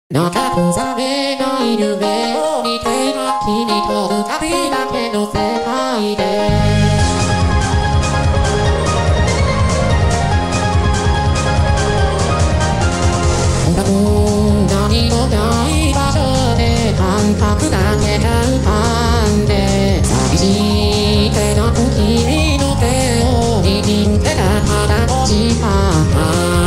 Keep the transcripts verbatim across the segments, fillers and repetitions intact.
長く覚めない夢を見ていた君と浮かびだけの世界で何もない場所で感覚だけが浮かんで寂しい手の君の手を握ってたただの時間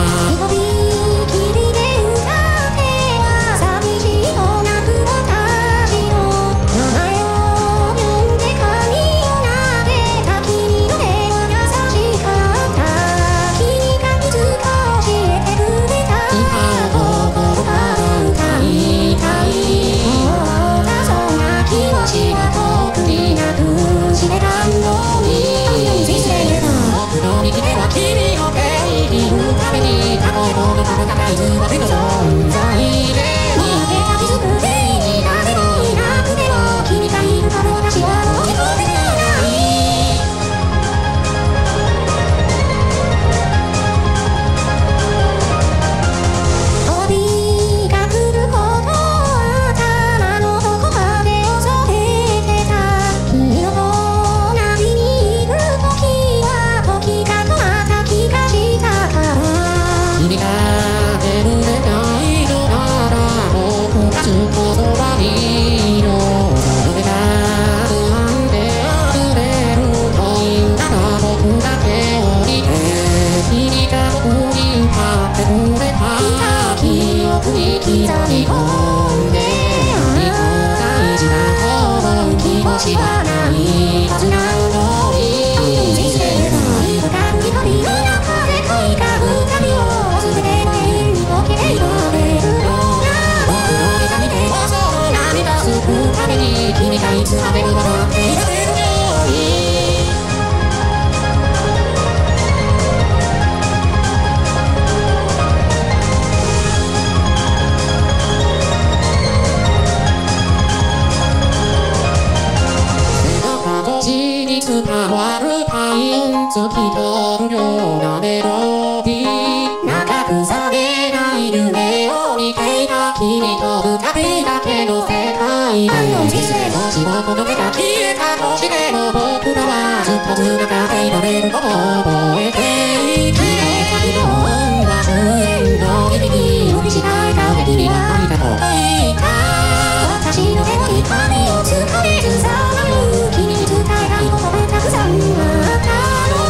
突き通るようなメロディー長く覚めない夢を見ていた君と浮かびだけの世界で人生の仕事の手が消えたとしても僕らはずっと繋がっていられることを覚えていて君の音は終焉の響きを見違えたって君が書いたと言った私の手の光をつかめずさまよう君に伝えたいことがたくさんあった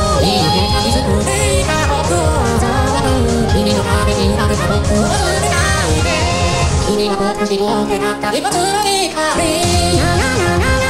君のために生まれた僕を忘れないで君は僕に大きなった一発の光